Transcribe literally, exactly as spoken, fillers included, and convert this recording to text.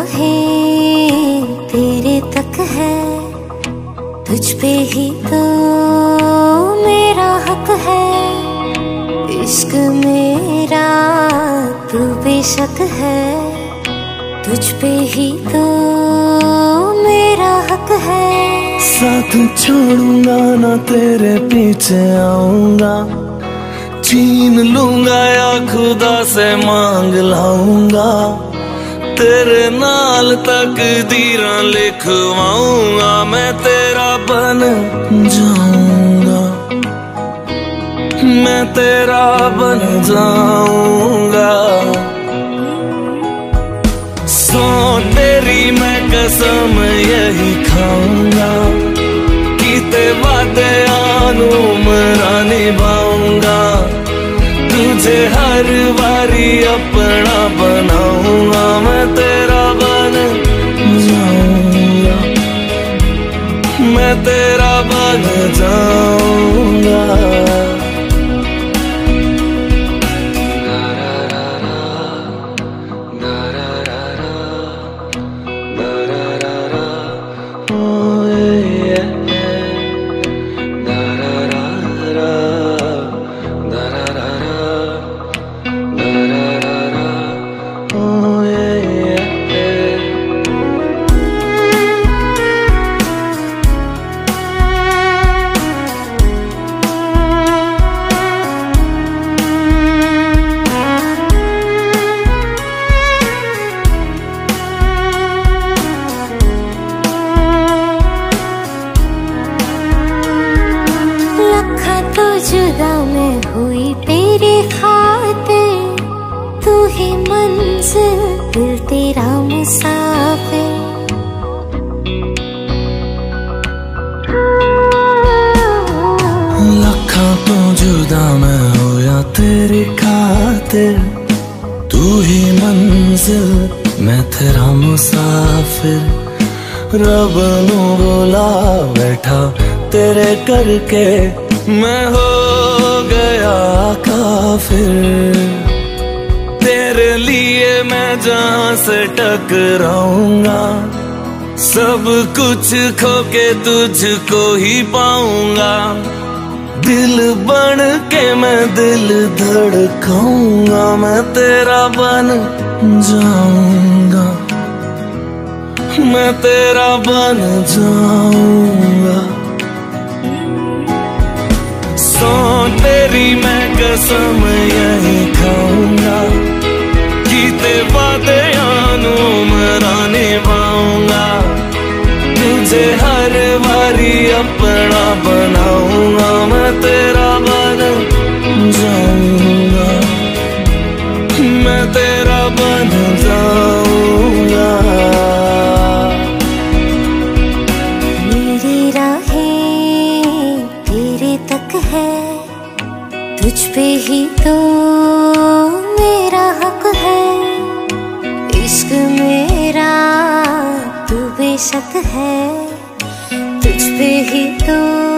राहें तेरे तक है, तुझ पे ही तो मेरा हक है। इश्क मेरा तू बेशक है, तुझ पे ही तो मेरा हक है। साथ छोड़ूंगा ना तेरे पीछे आऊंगा, छीन लूंगा या खुदा से मांग लाऊंगा। तेरे नाल तकदीरां लिखवाऊंगा, मैं तेरा बन जाऊंगा, मैं तेरा बन जाऊंगा। सौ तेरी मैं कसम यही खाऊंगा, कीते वादे आनू मरा निभाऊंगा। तुझे हर बारी अपना बनाऊंगा, मैं तेरा बन जाऊंगा, मैं तेरा बन जाऊंगा। जुदा मैं हुई तेरे खातिर, तू ही मंजिल दिल तेरा मुसाफिर। लखा तो जुदा मैं होया तेरे खातिर, तू ही मंजिल मैं तेरा मुसाफिर। रब नू बोला बैठा तेरे करके, मैं हो गया काफिर। तेरे लिए मैं जहां से टकराऊंगा, सब कुछ खो के तुझको ही पाऊंगा। दिल बन के मैं दिल धड़काऊंगा, मैं तेरा बन जाऊंगा, मैं तेरा बन जाऊंगा। सौ तेरी मैं कसम यही खाऊंगा, कीते वादे आनू मरा निभाऊंगा। तुझे हर बारी अपना बनाऊंगा, मैं तेरा बन जाऊंगा, मैं तेरा बन जाऊंगा। मेरी राहें तेरे तक है, तुझ पे ही तो मेरा हक है। इश्क मेरा तू बेशक है, तुझ पे ही तो